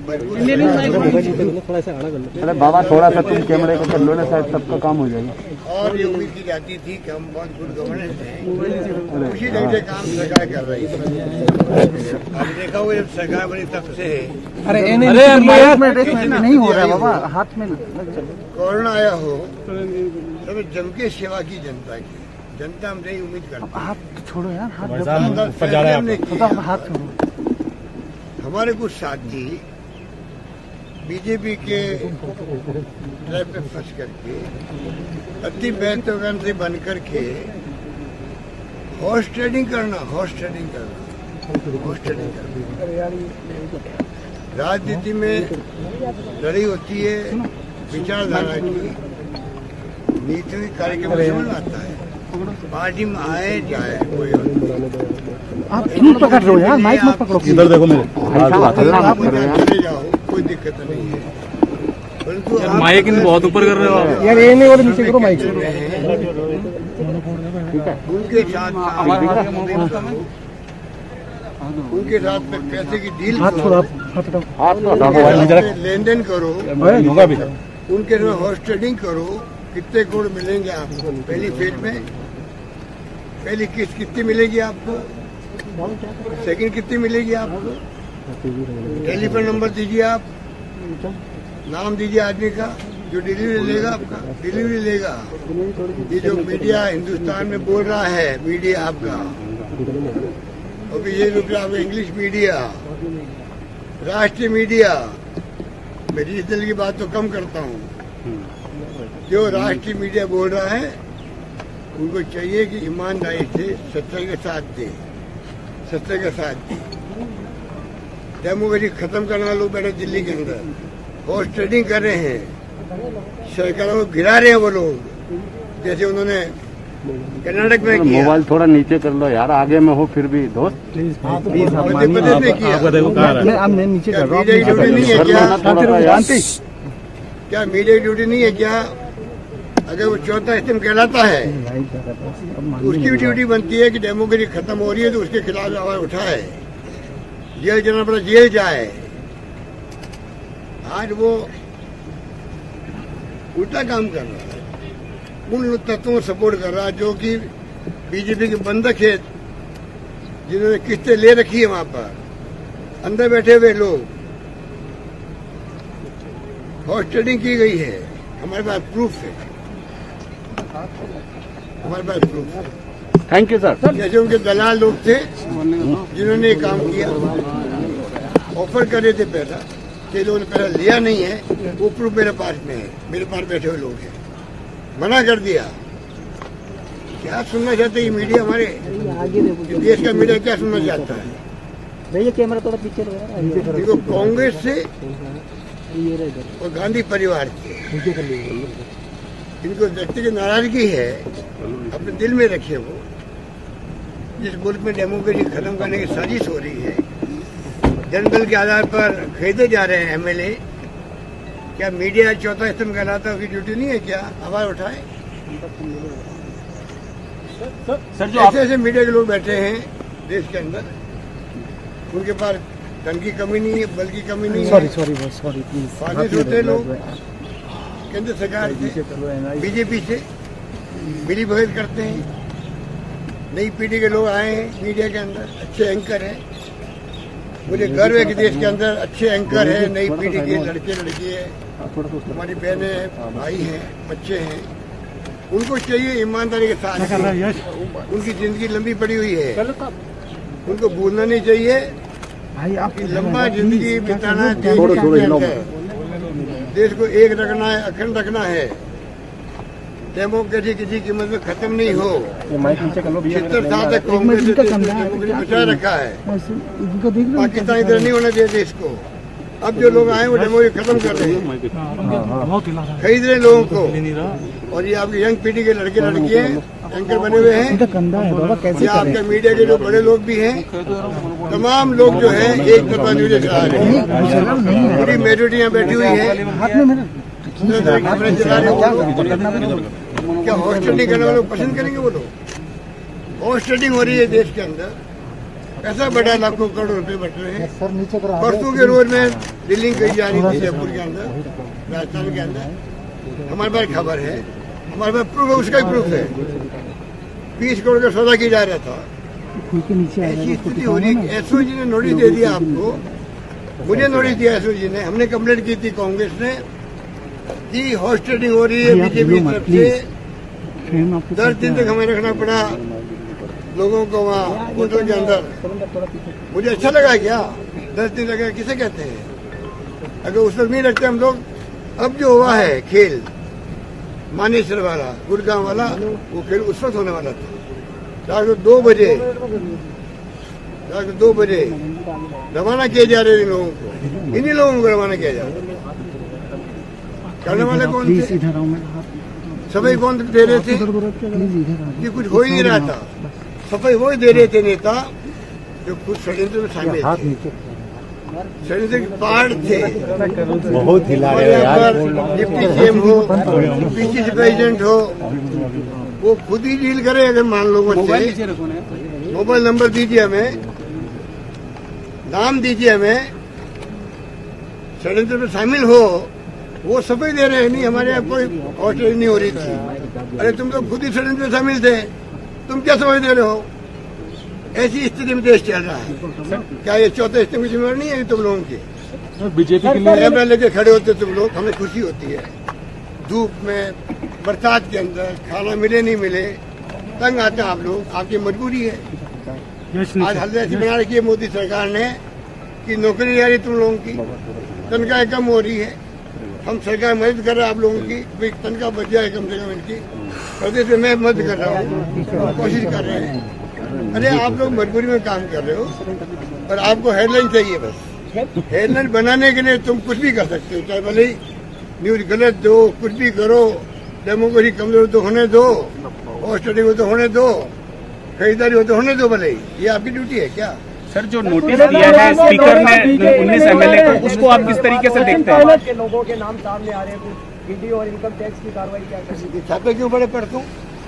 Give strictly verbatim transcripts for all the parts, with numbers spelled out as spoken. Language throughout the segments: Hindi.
अरे बाबा थोड़ा सा तुम कैमरे को कर लो ना, शायद सबका काम हो जाएगा। और ये उम्मीद की जाती थी कि हम बहुत गुड गवर्नेंस हैं, उसी ढंग से काम सरकार कर रही है। अब देखा हुआ जब सरकार बनी तब से अरे नहीं हो रहा है बाबा, हाथ में कोरोना आया हो तब जम के सेवा की जनता की, जनता हमसे ही उम्मीद करती है। हाथ छोड़ो यार, हाथ हाथ छोड़ो। हमारे कुछ साथी बीजेपी के ट्रैप में फंस करके अति बेहतरीन से बन करके हॉर्स ट्रेडिंग करना हॉर्स ट्रेडिंग करना हॉर्स ट्रेडिंग करना राजनीति में लड़ाई होती है विचारधारा की, नीति कार्यक्रम समझ आता है। पार्टी में आए जाए कोई आप क्यों पकड़ रहे हो यार, माइक मत पकड़ो, इधर देखो मेरे चले जाओ, कोई दिक्कत नहीं है। परंतु माइक बहुत ऊपर कर रहे हो यार, ये नहीं और नीचे करो माइक। उनके साथ उनके साथ में पैसे की डील लेन देन करो, उनके साथ हॉर्स ट्रेडिंग करो, कितने करोड़ मिलेंगे आपको पहली फेज में, पहली किस्त कितनी मिलेगी आपको, सेकंड कितनी मिलेगी आपको, टेलीफोन नंबर दीजिए, आप नाम दीजिए आदमी का जो डिलीवरी लेगा, आपका डिलीवरी लेगा। ये जो मीडिया हिंदुस्तान में बोल रहा है, मीडिया आपका, और ये जो आप इंग्लिश मीडिया, राष्ट्रीय मीडिया, मैं डिजिटल की बात तो कम करता हूँ, जो राष्ट्रीय मीडिया बोल रहा है उनको चाहिए कि ईमानदारी से सच्चाई के साथ दे, सच्चाई के साथ दे। डेमोक्रेसी खत्म करने वाले लोग बैठे दिल्ली के अंदर, हॉर्स ट्रेडिंग कर रहे हैं, सरकारों को गिरा रहे हैं वो लोग, जैसे उन्होंने कर्नाटक में किया। मोबाइल थोड़ा नीचे कर लो यार, आगे में हो फिर भी दोस्त प्लीज प्लीज। मध्य प्रदेश में किया, मैं नीचे कर रहा हूँ। मीडिया की ड्यूटी नहीं है क्या? क्या मीडिया की ड्यूटी नहीं है क्या? अगर वो चौथा स्तंभ कहलाता है, उसकी भी ड्यूटी बनती है कि डेमोक्रेसी खत्म हो रही है तो उसके खिलाफ आवाज उठाए, जेल जाना पड़ा जेल जाए। आज वो उल्टा काम कर रहा है, उन तत्वों को सपोर्ट कर रहा है जो कि बीजेपी के बंधक है, जिन्होंने किस्तें ले रखी है वहां पर, अंदर बैठे हुए लोग, हॉर्स ट्रेडिंग की गई है। हमारे पास प्रूफ है, हमारे पास प्रूफ है। Thank you sir. जैसे उनके दलाल लोग थे जिन्होंने ये काम किया, ऑफर कर रहे थे पैसा, कई लोगों ने पैसा लिया नहीं है, वो प्रूफ मेरे पास में है, मेरे पास बैठे हुए लोग हैं, मना कर दिया। क्या सुनना चाहते हैं मीडिया, हमारे देश का मीडिया क्या सुनना चाहता है? भैया कैमरा थोड़ा पीछे देखो, कांग्रेस से और गांधी परिवार से इनको व्यक्तिगत नाराजगी है, अपने दिल में रखे। वो जिस मुल्क में डेमोक्रेसी खत्म करने की साजिश हो रही है, जनबल के आधार पर खरीदे जा रहे हैं एमएलए, क्या मीडिया चौथा स्तंभ कहलाता है, उसकी ड्यूटी नहीं है क्या? आवाज उठाए। ऐसे ऐसे मीडिया के लोग बैठे हैं देश के अंदर, उनके पास धन की कमी नहीं है, बल की कमी नहीं है। Sorry sorry sorry please. फायदे होते लोग केंद्र सरकार से, बीजेपी से मिली भगत करते हैं। नई पीढ़ी के लोग आए हैं मीडिया के अंदर, अच्छे एंकर हैं। मुझे गर्व है कि देश के अंदर अच्छे एंकर हैं, नई पीढ़ी के लड़के लड़की है, हमारी बहनें हैं, भाई हैं, बच्चे हैं। उनको चाहिए ईमानदारी के साथ, उनकी जिंदगी लंबी पड़ी हुई है, उनको भूलना नहीं चाहिए भाई। आप लंबा जिंदगी बिताना है, देश के अंदर देश को एक रखना है, अखंड रखना है। डेमोक्रेसी किसी कीमत में खत्म नहीं हो। छिहत्तर साल तक कांग्रेस ने डेमोक्रेसी बचाए रखा है, पाकिस्तान इधर नहीं होना चाहिए देश को। अब जो लोग आए वो डेमोक्रेसी खत्म कर रहे हैं, खरीद रहे लोगों को। और ये आपकी यंग पीढ़ी के लड़के लड़कियां एंकर बने हुए हैं, ये आपके मीडिया के जो बड़े लोग भी हैं, तमाम लोग जो है एक तरफा न्यूज चला रहे हैं। पूरी मेजोरिटी यहाँ बैठी हुई है, क्या हॉर्स ट्रेडिंग करने वाले लोग पसंद करेंगे? वो लोग हॉर्स ट्रेडिंग हो रही है देश के अंदर, पैसा बढ़ा, लाखों करोड़ रुपए बढ़ रहे हैं। परसों के रोज में बिल्डिंग कही जा रही थी जयपुर के अंदर, राजस्थान के अंदर। हमारे पास खबर है, हमारे पास प्रूफ है, उसका ही प्रूफ है। बीस करोड़ का सौदा किया जा रहा था। ऐसी स्थिति हो रही है। एसओजी ने नोटिस दे दिया आपको, मुझे नोटिस दिया एसओजी ने। हमने कंप्लेंट की थी कांग्रेस ने कि हॉर्स ट्रेडिंग हो रही है बीजेपी की तरफ से। दस दिन तक हमें रखना पड़ा लोगों को वहाँ होटल के अंदर। मुझे अच्छा लगा क्या? दस दिन लगे किसे कहते हैं? अगर उस वक्त नहीं रखते हम लोग, अब जो हुआ है खेल मानेसर वाला, गुड़गांव वाला, वो खेल उस वक्त होने वाला था। रात दो बजे रात दो बजे रवाना किए जा रहे इन लोगों को, इन्हीं लोगों को रवाना किया जा रहा। करने वाले कौन थे? सफाई कौन दे रहे थे? ये कुछ हो ही नहीं रहा था। सफाई वो ही दे रहे थे नेता जो खुद षड्यंत्र में शामिल थे, षड्यंत्र के पार्ट थे। बहुत हिला रहे हो यार। डिप्टी सीएम हो, पीसीसी प्रेसिडेंट हो, वो खुद ही डील करे। अगर मान लो मुझसे मोबाइल नंबर दीजिए, हमें नाम दीजिए, हमें षड्यंत्र में शामिल हो, वो सफाई दे रहे हैं। नहीं, हमारे यहाँ कोई हॉस्टल नहीं हो रही थी। अरे तुम तो खुद ही षड्यंत्र में शामिल थे, तुम क्या सफाई दे रहे हो? ऐसी स्थिति में देश चल रहा है। क्या ये चौथे स्थिति की जिम्मेवारी नहीं है तुम लोगों की? बीजेपी के लिए एमएलए के खड़े होते तुम लोग, हमें खुशी होती है। धूप में, बरसात के अंदर, खाना मिले नहीं मिले, तंग आते हैं आप लोग, आपकी मजबूरी है। आज हल्दी ऐसी बना रखी है मोदी सरकार ने कि नौकरी नहीं आ रही तुम लोगों की, तनख्वाह कम हो रही है। हम सरकार मदद कर रहे हैं आप लोगों की, भाई तनख्वाह बच जाए कम से कम इनकी। प्रदेश में मैं मदद कर रहा हूँ, कोशिश कर रहे हैं। अरे आप लोग मजबूरी में काम कर रहे हो और आपको हेडलाइन चाहिए बस। हेडलाइन बनाने के लिए तुम कुछ भी कर सकते हो, चाहे भले न्यूज गलत दो, कुछ भी करो, डेमोक्रेसी कमजोर तो होने दो, और स्टडी को तो होने दो, खरीदारी हो तो होने दो भले। ये आपकी ड्यूटी है क्या? सर, जो नोटिस दिया है स्पीकर ने उन्नीस एमएलए को, उसको आप किस तरीके से देखते हैं? के लोगों के नाम सामने आ रहे हैं, ईडी और इनकम टैक्स की कार्रवाई क्या करेगी? छापे क्यों बड़े परसों?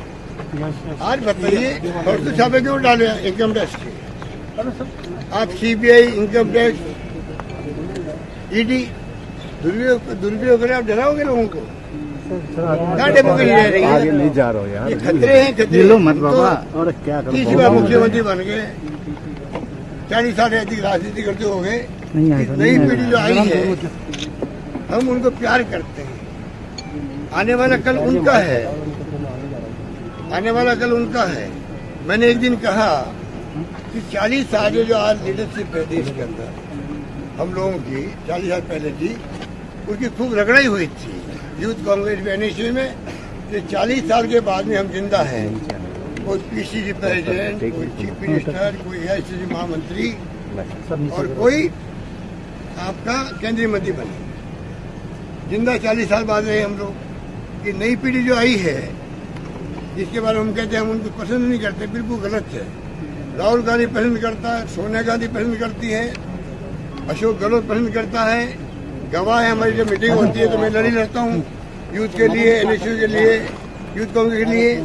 आज बताइए, परसों छापे क्यों डाले इनकम टैक्स के? आप सीबीआई, इनकम टैक्स, ईडी दुरुपयोग दुरुपयोग करें, आप डराओगे लोगों को? क्या डेमोक्रेसी रह रही है? नहीं जा रहा हो यार, ये खतरे हैं, खतरे। लो मत बाबा। और क्या करो, तीसरी बार मुख्यमंत्री बन गए, चालीस साल अधिक राजनीति करते हो गए। नई पीढ़ी जो आई है, हम उनको प्यार करते हैं। आने वाला कल उनका है, आने वाला कल उनका है। मैंने एक दिन कहा कि चालीस साल जो आज लीडरशिप है देश के अंदर, हम लोगों की चालीस साल पहले थी, उसकी खूब रगड़ाई हुई थी यूथ कांग्रेस में, एनएसयू में। ये चालीस साल के बाद में हम जिंदा हैं। कोई पीसीसी प्रेसिडेंट, कोई चीफ मिनिस्टर, कोई एआईसीसी महामंत्री और कोई आपका केंद्रीय मंत्री बने। जिंदा चालीस साल बाद रहे हम लोग। ये नई पीढ़ी जो आई है, जिसके बारे में हम कहते हैं हम उनको पसंद नहीं करते, बिल्कुल गलत है। राहुल गांधी पसंद करता है, सोनिया गांधी पसंद करती है, अशोक गहलोत पसंद करता है। गवाह है, हमारी जब मीटिंग होती है तो मैं लड़ी रहता हूँ यूथ के लिए, एनएसयू के लिए, यूथ कांग्रेस के लिए।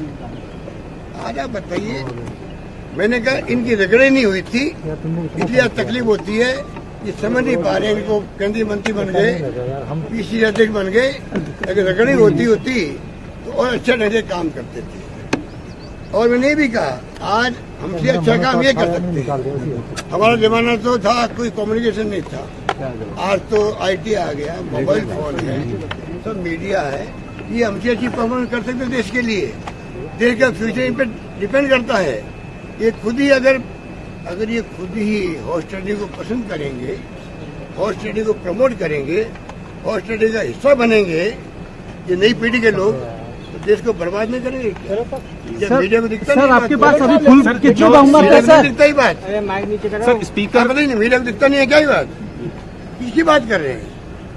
आज आप बताइए, मैंने कहा इनकी रगड़े नहीं हुई थी, इसलिए आज तकलीफ होती है। ये समझ नहीं पा रहे, इनको केंद्रीय मंत्री बन गए, पीसीसी अध्यक्ष बन गए। अगर रगड़े होती होती तो और अच्छा ढंग से काम करते थे। और मैंने भी कहा आज हमसे अच्छा काम ये कर सकते हैं। हमारा जमाना तो था कोई कम्युनिकेशन नहीं था, आज तो आईटी आ गया, मोबाइल फोन है, सब मीडिया है। ये हमसे अच्छी परफॉर्मेंस कर सकते देश के लिए। देश का फ्यूचर इन पर डिपेंड करता है। ये खुद ही अगर अगर ये खुद ही हॉर्स ट्रेडिंग को पसंद करेंगे, हॉर्स ट्रेडिंग को प्रमोट करेंगे, हॉर्स ट्रेडिंग का हिस्सा बनेंगे ये नई पीढ़ी के लोग, तो देश को बर्बाद नहीं करेंगे। क्या मीडिया को दिखता? सर, आपके पास अभी फुल कितनी बहुमत है सर? दिखता ही बात सर, स्पीकर नहीं, मीडिया को दिखता नहीं है क्या? ही बात किसकी बात कर रहे हैं?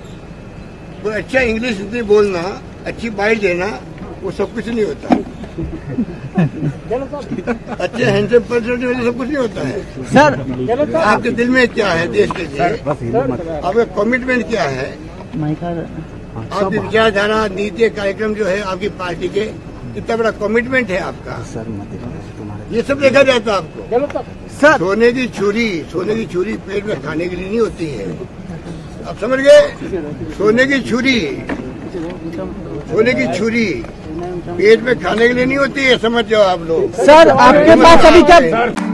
कोई अच्छा इंग्लिश हिंदी बोलना, अच्छी बाइट देना, वो सब कुछ नहीं होता। अच्छे हैंडसम पर्सनैलिटी वाले सब कुछ नहीं होता है। सर, आपके दिल में क्या है देश के लिए? आपका कमिटमेंट क्या है? आपकी विचारधारा, नीति, कार्यक्रम जो है आपकी पार्टी के, कितना बड़ा कमिटमेंट है आपका? ये सब देखा जाता है आपको। चलो तब सर सोने की छुरी सोने की छुरी पेट में खाने के लिए नहीं होती है, आप समझ गए? सोने की छुरी सोने की छुरी पेट में खाने के लिए नहीं होती है, समझ जाओ आप लोग। सर आपके पास अभी क्या